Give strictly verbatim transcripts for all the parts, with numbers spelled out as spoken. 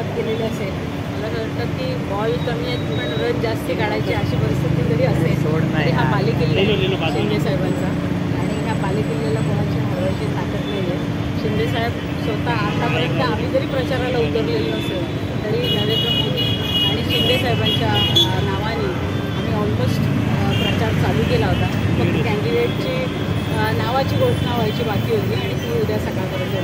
सुरुवात केलेली असेल, मला असं वाटतं की बॉल कमी आहेत पण रन जास्ती काढायची अशी परिस्थिती जरी असेल तरी हा बालेकिल्ला शिंदे साहेबांचा, आणि ह्या बालेकिल्ल्याला कोणाची हरवायची ताकद नाही आहे. शिंदेसाहेब स्वतः आतापर्यंत आम्ही जरी प्रचाराला उतरलेलो नसेल तरी नरेंद्र मोदी आणि शिंदेसाहेबांच्या नावाने आम्ही ऑलमोस्ट प्रचार चालू केला होता. फक्त कॅन्डिडेटची नावाची घोषणा व्हायची बाकी होती आणि ती उद्या सकाळपर्यंत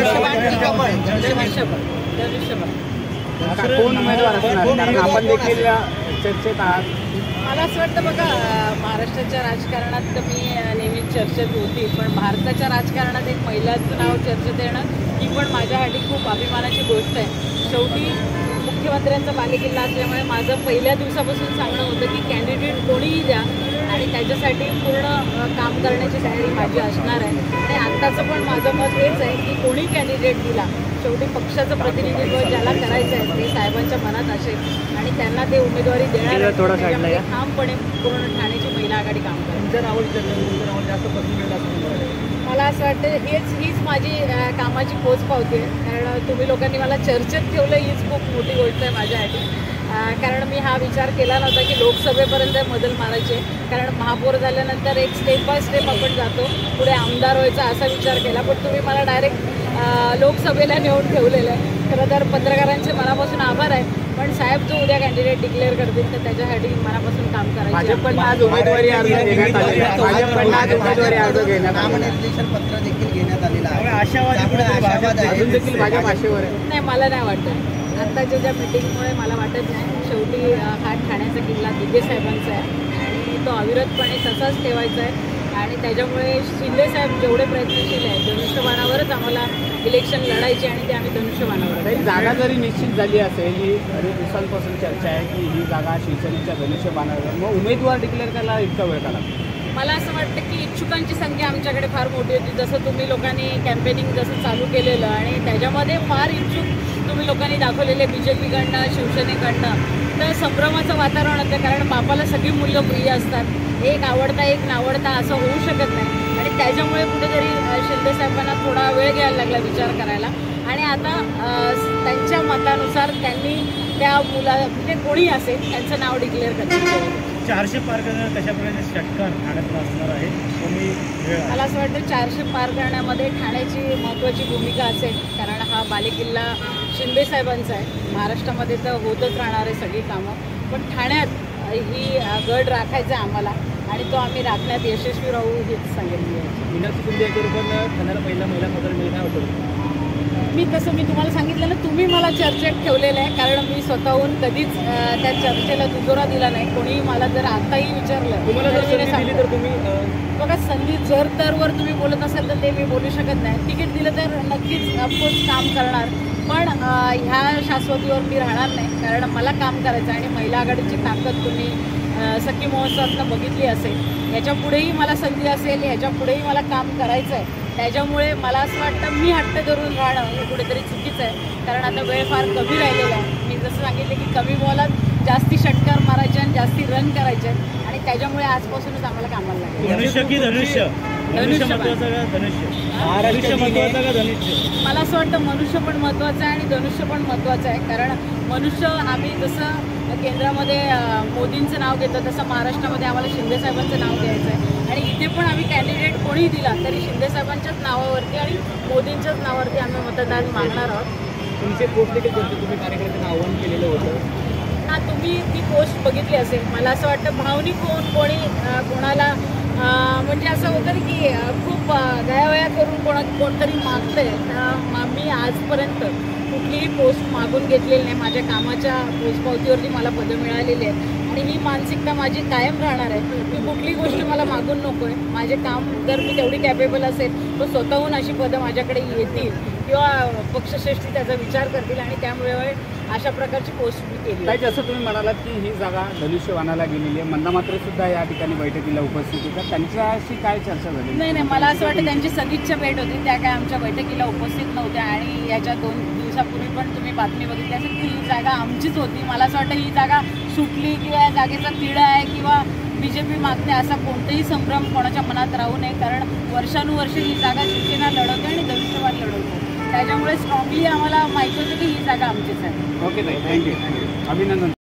कोण उमेदवार असणार, कारण आपण देखील चर्चेत आहात. मला असं वाटतं बघा, महाराष्ट्राच्या राजकारणात तर मी नेहमीच चर्चेत होती, पण भारताच्या राजकारणात एक महिलाचं नाव चर्चेत येणं ही पण माझ्यासाठी खूप अभिमानाची गोष्ट आहे. शेवटी मुख्यमंत्र्यांचा बालेकिल्ला असल्यामुळे माझं पहिल्या दिवसापासून सांगणं होतं की कॅन्डिडेट कोणीही द्या आणि त्याच्यासाठी पूर्ण काम करण्याची तयारी माझी असणार आहे. आणि आत्ताचं पण माझं मत हेच आहे की कोणी कॅन्डिडेट दिला, शेवटी पक्षाचं प्रतिनिधित्व ज्याला करायचं आहे ते साहेबांच्या मनात असेल आणि त्यांना ते उमेदवारी देणार ठामपणे पूर्ण ठाण्याची महिला आघाडी काम करेल. मला असं वाटतं हेच हीच माझी कामाची पोच पावते, कारण तुम्ही लोकांनी मला चर्चेत ठेवलं हीच खूप मोठी गोष्ट आहे माझ्यासाठी. कारण मी हा विचार केला नव्हता की लोकसभेपर्यंत बदल मारायचे, कारण महापौर झाल्यानंतर एक स्टेप बाय स्टेप आपण जातो, पुढे आमदार व्हायचा असा विचार केला, पण तुम्ही मला डायरेक्ट लोकसभेला नेऊन ठेवलेलं आहे. खरं तर पत्रकारांचे मनापासून आभार आहे, पण साहेब जो उद्या कॅन्डिडेट डिक्लेअर करतील तर त्याच्यासाठी मनापासून काम करायचं. भाजपकडून आज उमेदवारी अर्ज घेण्यात आलेला आहे, भाजपकडून आज उमेदवारी अर्ज घेण्यात नामनिर्देशन पत्र देखील घेण्यात आलेलं आहे. अजून देखील भाजप आशेवर आहे. नाही, मला नाही वाटत. आत्ताच्या ज्या मिटिंगमुळे मला वाटत नाही. शेवटी हा ठाण्याचा किल्ला दिघे साहेबांचा आहे आणि तो अविरतपणे तसाच ठेवायचा आहे आणि त्याच्यामुळे शिंदेसाहेब जेवढे प्रयत्नशील आहे धनुष्यबाणावरच आम्हाला इलेक्शन लढायचे आणि ते आम्ही धनुष्यबाणावर. जागा जरी निश्चित झाली असेल, ही अनेक दिवसांपासून चर्चा आहे की ही जागा शिवसेनेच्या धनुष्यबाणावर, मग उमेदवार डिक्लेअर करायला इतका वेळ काढा. मला असं वाटतं की इच्छुकांची संख्या आमच्याकडे फार मोठी होती. जसं तुम्ही लोकांनी कॅम्पेनिंग जसं चालू केलेलं आणि त्याच्यामध्ये फार इच्छुक तुम्ही लोकांनी दाखवलेले बी जे पीकडनं शिवसेनेकडनं, तर संभ्रमाचं वातावरण होतं, कारण बापाला सगळी मुलं प्रिय असतात, एक आवडता एक नावडता असं होऊ शकत नाही आणि त्याच्यामुळे कुठेतरी शिंदेसाहेबांना थोडा वेळ घ्यायला लागला विचार करायला आणि आता त्यांच्या मतानुसार त्यांनी त्या मुला म्हणजे कोणी असेल त्यांचं नाव डिक्लेअर करतात. चारशे पार करणं कशा प्रकारे षटकार ठाण्यात असणार आहे, मला असं वाटतं चारशे पार करण्यामध्ये ठाण्याची महत्त्वाची भूमिका असेल, कारण हा बालेकिल्ला शिंदेसाहेबांचा आहे. महाराष्ट्रामध्ये तर होतच राहणार आहे सगळी कामं, पण ठाण्यात ही गड राखायचा आहे आम्हाला आणि तो आम्ही राखण्यात यशस्वी राहू हेच सांगेन. मीनाक्षी शिंदेबरोबर ठाण्याला पहिला महिला खासदार मिळणार होतं. मी तसं मी तुम्हाला सांगितलं ना, तुम्ही मला चर्चेत ठेवलेलं आहे, कारण मी स्वतःहून कधीच त्या चर्चेला दुजोरा दिला नाही. कोणीही मला जर आताही विचारलं तर तुम्ही बघा, संधी जर तरवर तुम्ही बोलत असाल तर ते मी बोलू शकत नाही. तिकीट दिलं तर नक्कीच ऑफकोर्स काम करणार, पण ह्या शाश्वतीवर मी राहणार नाही, कारण मला काम करायचं आणि महिला आघाडीची ताकद तुम्ही सखी महोत्सवातनं बघितली असेल. ह्याच्या पुढेही मला संधी असेल, ह्याच्या पुढेही मला काम करायचं आहे. त्याच्यामुळे मला असं वाटतं मी हट्ट धरून राहणं हे कुठेतरी चुकीचं आहे, कारण आता वेळ फार कमी राहिलेला आहे. मी जसं सांगितलं की कमी बॉलात जास्ती षटकार मारायचे आणि जास्ती रन करायचे आणि त्याच्यामुळे आजपासूनच आम्हाला कामाला लागेल. धनुष्य की धनुष्य धनुष्य महत्वाचं का धनुष्य धनुष्य महत्वाचं का धनुष्य मला असं वाटतं मनुष्य पण महत्त्वाचं आहे आणि धनुष्य पण महत्त्वाचं आहे, कारण मनुष्य आम्ही जसं केंद्रामध्ये मोदींचं नाव घेतो तसं महाराष्ट्रामध्ये आम्हाला शिंदेसाहेबांचं नाव घ्यायचं आहे आणि इथे पण आम्ही कॅन्डिडेट कोणी दिला तरी शिंदेसाहेबांच्याच नावावरती आणि मोदींच्याच नावावरती आम्ही मतदान मागणार आहोत. तुमचे पोस्ट देखील तुम्ही कार्यकर्त्यांना आव्हान केलेलं होतं. हां, तुम्ही ती पोस्ट बघितली असेल. मला असं वाटतं भावनिक होऊन कोणी कोणाला म्हणजे असं होतं की खूप गयावया करून कोणा कोणतरी मागतं आहे. मी आजपर्यंत कुठलीही पोस्ट मागून घेतलेली नाही. माझ्या कामाच्या पोचपावतीवरती मला पदं मिळालेली आहेत आणि ही मानसिकता माझी कायम राहणार आहे की कुठली गोष्ट मला मागून नको आहे. माझे काम जर मी तेवढी कॅपेबल असेल तर स्वतःहून अशी पदं माझ्याकडे येतील किंवा पक्षश्रेष्ठी त्याचा विचार करतील आणि त्यामुळे अशा प्रकारची पोस्ट मी केली. काय जसं तुम्ही म्हणालात की ही जागा धनुष्यबाणाला गेलेली आहे, मंदा मात्र सुद्धा या ठिकाणी बैठकीला उपस्थित होत्या, त्यांच्याशी काय चर्चा झाली? नाही नाही, मला असं वाटतं त्यांची सदिच्छा भेट होती, त्या काय आमच्या बैठकीला उपस्थित नव्हत्या आणि याच्या दोन दिवसापूर्वी पण तुम्ही बातमी बघितली असेल की ही जागा आमचीच होती. मला असं वाटतं ही जागा सुटली किंवा या जागेचा तिढा आहे किंवा बी जे पी मागते असा कोणताही संभ्रम कोणाच्या मनात राहू नये, कारण वर्षानुवर्षे ही जागा शिवसेना लढवते आणि धनुष्यबाण लढवते. त्याच्यामुळे स्ट्रॉंगली आम्हाला माहिती होतं की ही जागा आमचीच आहे. ओके ताई, थँक्यू अभिनंदन.